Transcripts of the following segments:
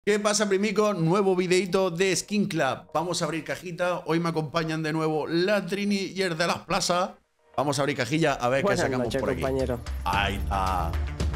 ¿Qué pasa, primicos? Nuevo videito de Skin Club. Vamos a abrir cajita. Hoy me acompañan de nuevo la Trini y el de las plazas. Vamos a abrir cajilla a ver qué sacamos Noches, por aquí. compañero. Ahí está.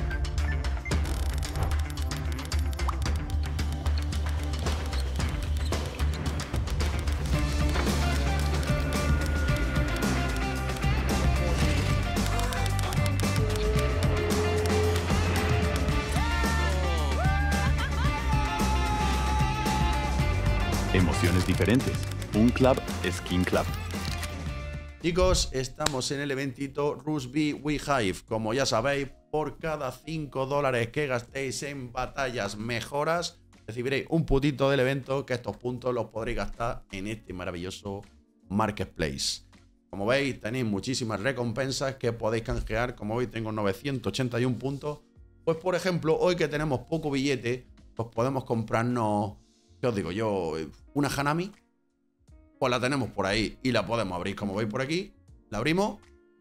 Emociones diferentes. Un club, Skin Club. Chicos, estamos en el eventito Rusby We Hive. Como ya sabéis, por cada 5 dólares que gastéis en batallas mejoras, recibiréis un puntito del evento, que estos puntos los podréis gastar en este maravilloso marketplace. Como veis, tenéis muchísimas recompensas que podéis canjear. Como hoy tengo 981 puntos. Pues por ejemplo, hoy que tenemos poco billete, pues podemos comprarnos, ¿qué os digo yo? Una Hanami. Pues la tenemos por ahí y la podemos abrir, como veis por aquí. La abrimos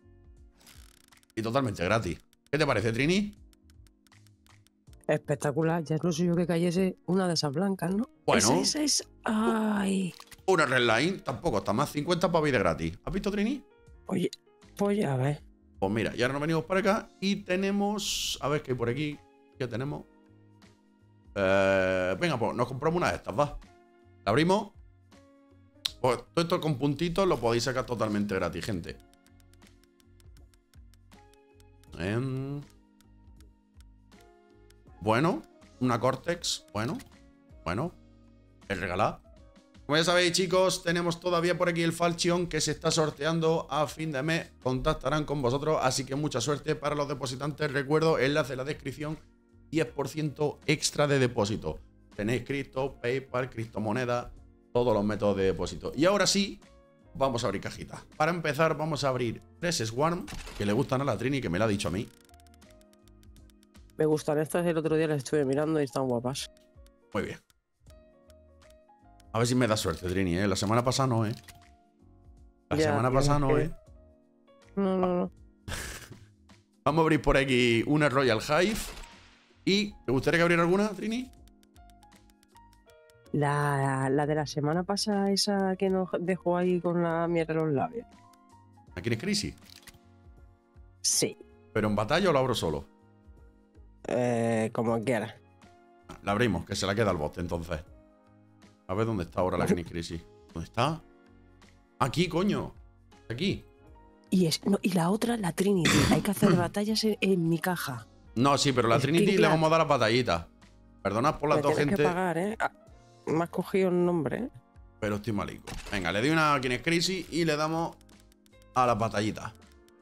y totalmente gratis. ¿Qué te parece, Trini? Espectacular. Ya no soy yo que cayese una de esas blancas, ¿no? Bueno. Esa es. Ay. Una Redline tampoco está más. 50 para vida gratis. ¿Has visto, Trini? Oye, pues ya ves. Pues mira, ya nos venimos para acá y tenemos... A ver qué hay por aquí. ¿Qué tenemos? Venga, pues nos compramos una de estas, va. La abrimos. Pues todo esto con puntitos lo podéis sacar totalmente gratis, gente. Bueno, una Cortex. Bueno. Es regalada. Como ya sabéis, chicos, tenemos todavía por aquí el Falchion que se está sorteando a fin de mes. Contactarán con vosotros, así que mucha suerte para los depositantes. Recuerdo, enlace en la descripción, 10% extra de depósito. Tenéis cripto, PayPal, criptomonedas, todos los métodos de depósito. Y ahora sí, vamos a abrir cajitas. Para empezar, vamos a abrir 3 Swarm, que le gustan a la Trini, que me lo ha dicho a mí. Me gustan estas. El otro día las estuve mirando y están guapas. Muy bien. A ver si me da suerte, Trini, ¿eh? La semana pasada no, ¿eh? La Ya, semana tío, pasada no, es ¿eh? No. Vamos a abrir por aquí una Royal Hive. ¿Y te gustaría que abriera alguna, Trini? La de la semana pasada, esa que nos dejó ahí con la mierda en los labios. ¿Aquí en Crisis? Sí. ¿Pero en batalla o la abro solo? Como quieras. La abrimos, que se la queda al bot, entonces. A ver dónde está ahora la Kenny Crisis. ¿Dónde está? Aquí, coño. Aquí. Y la otra, la Trinity. Hay que hacer batallas en mi caja. No, sí, pero la Skin Trinity le Club. vamos a dar las batallitas. Perdonad por las Me dos, tienes gente. que pagar, ¿eh? Me has cogido el nombre, ¿eh? Pero estoy malico. Venga, le doy una Kenny Crisis y le damos a las batallitas.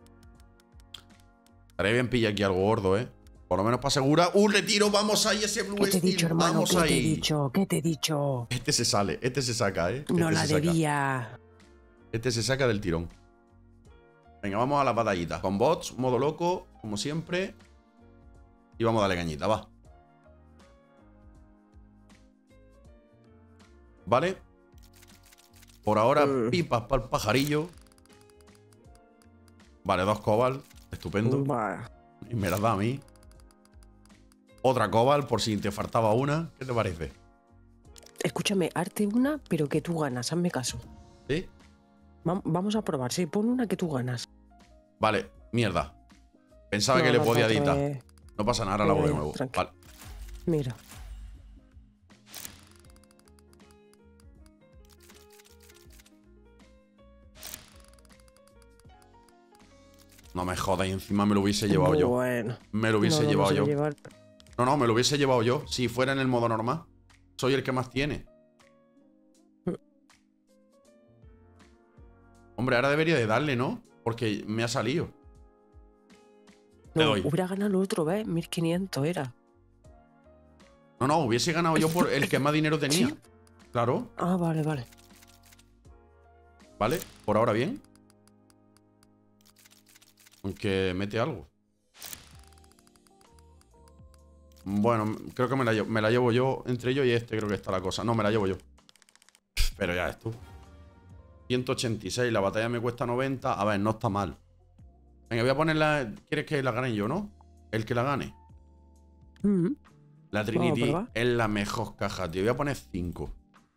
Estaría bien pillar aquí algo gordo, ¿eh? Por lo menos para asegurar. Retiro! ¡Vamos ahí, ese Blue ¿Qué te he Steel! dicho, hermano? ¡Vamos ¿Qué te he ahí! dicho? ¿Qué te he dicho? Este se sale, este se saca, ¿eh? No Este la se saca. debía. Este se saca del tirón. Venga, vamos a las batallitas. Con bots, modo loco, como siempre. Y vamos a darle cañita, va. Vale. Por ahora, pipas para el pajarillo. Vale, 2 cobalt. Estupendo. Vaya. Y me las da a mí. Otra cobalt, por si te faltaba una. ¿Qué te parece? Escúchame, arte una, pero que tú ganas, hazme caso. ¿Sí? Vamos a probar, sí, pon una que tú ganas. Vale, mierda. Pensaba No, que le no, podía otra editar. vez. No pasa nada, ahora la hago de nuevo. Tranqui. Vale. Mira. No me jodas, y encima me lo hubiese llevado yo. Bueno. Me lo hubiese llevado se yo. va a llevar. No, me lo hubiese llevado yo. Si fuera en el modo normal. Soy el que más tiene. Hombre, ahora debería de darle, ¿no? Porque me ha salido. Le No, doy. hubiera ganado el otro, ¿ves? 1500 era. No, hubiese ganado yo por el que más dinero tenía. ¿Sí? Claro, Ah, vale. vale. Por ahora bien. Aunque mete algo. Bueno, creo que me la llevo yo. Entre yo y este creo que está la cosa. No, me la llevo yo. Pero ya es tú. 186, la batalla me cuesta 90. A ver, no está mal. Venga, voy a ponerla. ¿Quieres que la gane yo, no? El que la gane. La Vamos a Trinity probar. es la mejor caja, tío. Voy a poner 5.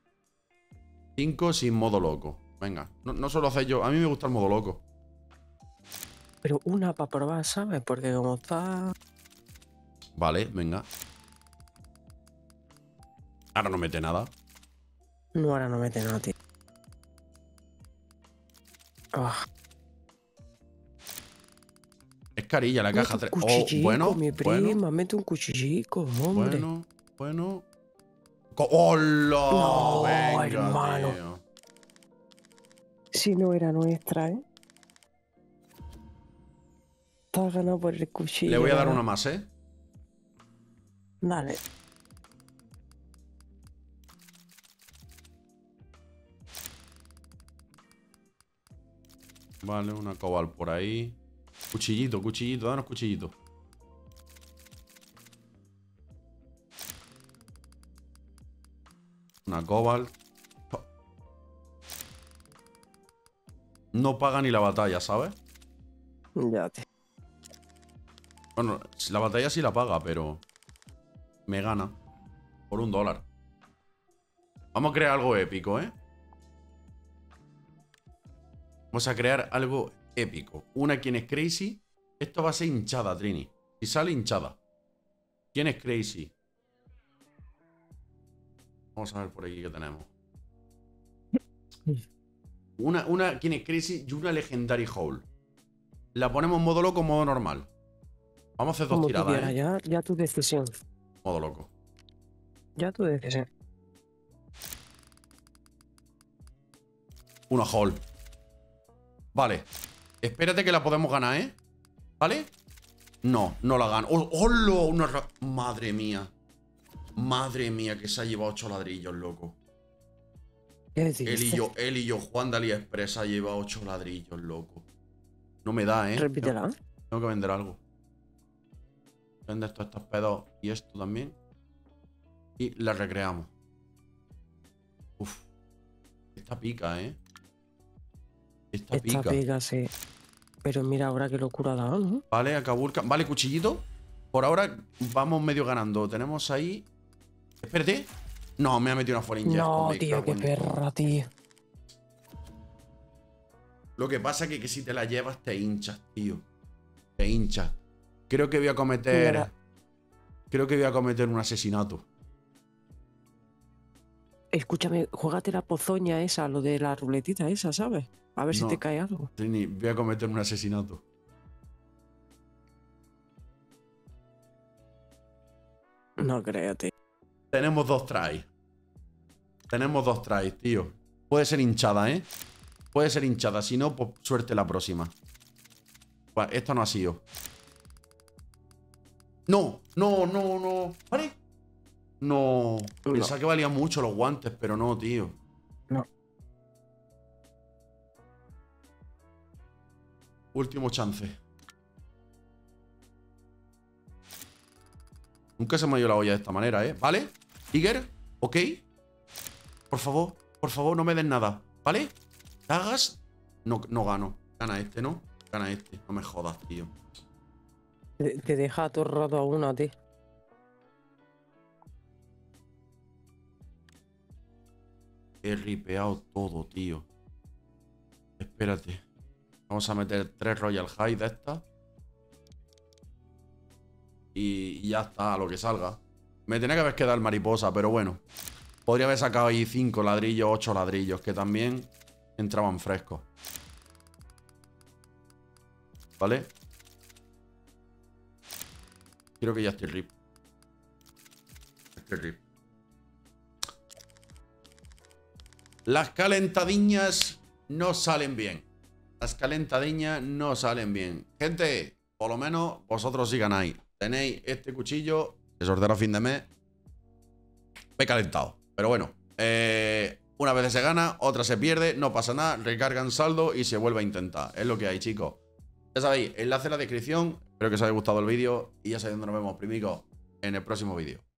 5 sin modo loco. Venga, no suelo hacer yo. A mí me gusta el modo loco. Pero una para probar, ¿sabes? Porque como está... Vale, venga. Ahora no mete nada. No, ahora no mete nada, tío. Ah, Es carilla la caja. mete un 3. Oh, cuchillico, bueno, mi bueno, prima, mete un cuchillico, hombre. bueno. ¡Hola! No, Venga, hermano. tío. Si no era nuestra, ¿eh? Está ganado por el cuchillo. Le voy a dar ¿verdad? una más, ¿eh? Dale. Vale, una cobalt por ahí. Cuchillito, danos cuchillito. Una cobalt. No paga ni la batalla, ¿sabes? Ya, tío. Bueno, la batalla sí la paga, pero me gana por $1. Vamos a crear algo épico, ¿eh? Vamos a crear algo épico. Una quien es crazy. Esto va a ser hinchada, Trini. Si sale hinchada. ¿Quién es crazy? Vamos a ver por aquí qué tenemos. Una quien es crazy y una legendary hole. La ponemos en modo loco o modo normal. Vamos a hacer dos Como tú tiradas, quieras, ¿eh? ya tu decisión. Modo loco. Ya tu decisión. Una hole. Vale. Espérate que la podemos ganar, ¿eh? ¿Vale? No, no la gano. ¡Hola! Madre mía. Madre mía, que se ha llevado 8 ladrillos, loco. ¿Qué dices? Él y yo, Juan de AliExpress ha llevado 8 ladrillos, loco. No me da, ¿eh? Repítela. Tengo que vender algo. Vender todos estos pedos y esto también. Y la recreamos. Uf. Esta pica, ¿eh? Esta Esta pica. pega, sí. Pero mira ahora qué locura da, ¿no? Vale, Acabulca. Vale, cuchillito. Por ahora vamos medio ganando. Tenemos ahí. Espérate. No, me ha metido una Foreign Jet. No, Me tío, cago qué en perra, tío. Lo que pasa es que si te la llevas te hinchas, tío. Te hinchas. Creo que voy a cometer. Mira. Creo que voy a cometer un asesinato. Escúchame, juégate la pozoña esa, lo de la ruletita esa, ¿sabes? A ver si No. te cae algo. Trini, voy a cometer un asesinato. No creo, tío. Tenemos 2 tries. Tenemos 2 tries, tío. Puede ser hinchada, ¿eh? Puede ser hinchada. Si no, pues suerte la próxima. Bueno, esto no ha sido. No. ¿Vale? No. Pensaba que valían mucho los guantes, pero no, tío. No. Último chance. Nunca se me ha ido la olla de esta manera, ¿eh? ¿Vale? Tiger, ¿ok? Por favor, no me den nada. ¿Vale? ¿Hagas? No, no gano. Gana este, ¿no? Gana este. No me jodas, tío. Te deja atorrado a una, tío. He ripeado todo, tío. Espérate. Vamos a meter 3 Royal High de estas. Y ya está, a lo que salga. Me tenía que haber quedado el mariposa, pero bueno. Podría haber sacado ahí 5 ladrillos, 8 ladrillos, que también entraban frescos. ¿Vale? Creo que ya estoy rip. Estoy rip. Las calentadiñas no salen bien. Las calentadiñas no salen bien. Gente, por lo menos vosotros sí ganáis. Tenéis este cuchillo que sorteo a fin de mes. Me he calentado. Pero bueno, una vez se gana, otra se pierde, no pasa nada, recargan saldo y se vuelve a intentar. Es lo que hay, chicos. Ya sabéis, enlace en la descripción. Espero que os haya gustado el vídeo y ya sabéis dónde nos vemos, primicos, en el próximo vídeo.